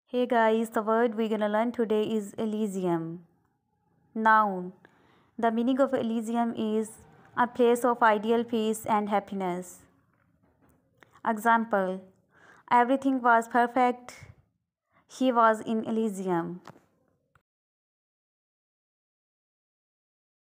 Hey guys, the word we're gonna learn today is elysium. Noun. The meaning of elysium is a place of ideal peace and happiness. Example: everything was perfect. He was in elysium.